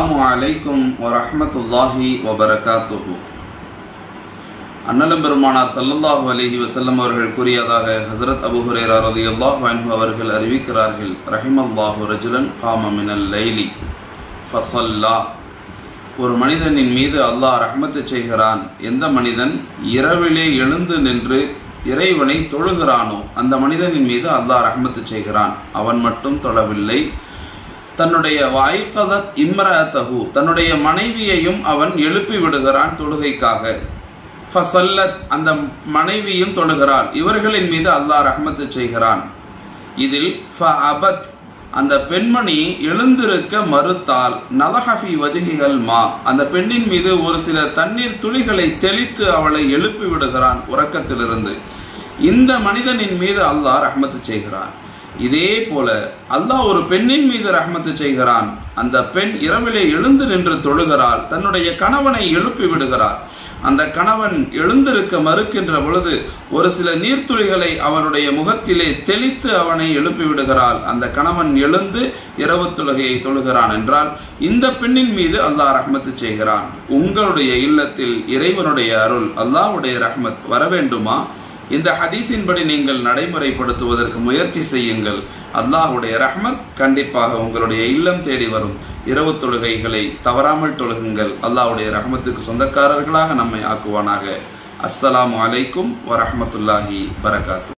அஸ்ஸலாமு அலைக்கும் வரஹ்மத்துல்லாஹி வபரகாத்துஹு. அன்னலம் பெருமானார் ஸல்லல்லாஹு அலைஹி வஸல்லம் அவர்கள் கூறியதாக ஹஸரத் அபூ ஹுரைரா ரலியல்லாஹு அன்ஹு அவர்கள் அறிவிக்கிறார்கள், ரஹிமல்லாஹு ரஜுலன் காம மினல் லைலி ஃபஸல்லா. ஒரு மனிதனின் மீது அல்லாஹ் ரஹ்மத்து செய்கிறான். எந்த மனிதன் இரவிலே எழுந்து நின்று இறைவனை தொழுகிறானோ அந்த மனிதனின் மீது அல்லாஹ் ரஹ்மத்து செய்கிறான். அவன் மட்டும் தொழவில்லை, தன்னுடைய வாய்கதத் இம்ரஅத்தஹு, தன்னுடைய மனைவியையும் அவன் எழுப்பி விடுகிறான் தொழுகைக்காக. ஃபஸல்லத், அந்த மனைவியும் தொழுகிறாள். இவர்களின் மீது அல்லாஹ் ரஹ்மத்து செய்கிறான். இதில் ஃபஅபத், அந்த பெண்மணி எழுந்திருக்க மறுத்தால், நலஹஃபி வஜ்ஹிஹல் மா, அந்த பெண்ணின் மீது ஒரு சில தண்ணீர் துளிகளை தெளித்து அவளை எழுப்பி விடுகிறான் உறக்கத்திலிருந்து. இந்த மனிதனின் மீது அல்லாஹ் ரஹ்மத்து செய்கிறான். இதே போல அல்லாஹ் ஒரு பெண்ணின் மீது ரஹ்மத்து செய்கிறான். அந்த பெண் இரவிலே எழுந்து நின்று தொழுகிறாள், தன்னுடைய கணவனை எழுப்பி விடுகிறார். அந்த கணவன் எழுந்திருக்க மறுக்கின்ற பொழுது ஒரு சில நீர்த்துளிகளை அவனுடைய முகத்திலே தெளித்து அவனை எழுப்பி விடுகிறாள். அந்த கணவன் எழுந்து இரவு தொழுகையை தொழுகிறான் என்றால் இந்த பெண்ணின் மீது அல்லாஹ் ரஹ்மத்து செய்கிறான். உங்களுடைய இல்லத்தில் இறைவனுடைய அருள், அல்லாஹ்வுடைய ரஹ்மத் வர வேண்டுமா? இந்த ஹதீஸின்படி நீங்கள் நடைமுறைப்படுத்துவதற்கு முயற்சி செய்யுங்கள். அல்லாஹ்வுடைய ரஹ்மத் கண்டிப்பாக உங்களுடைய இல்லம் தேடி வரும். இரவு தொழுகைகளை தவறாமல் தொழுகுங்கள். அல்லாஹ்வுடைய ரஹ்மத்துக்கு சொந்தக்காரர்களாக நம்மை ஆக்குவானாக. அஸ்ஸலாமு அலைக்கும் வரஹ்மத்துல்லாஹி பரகாத்து.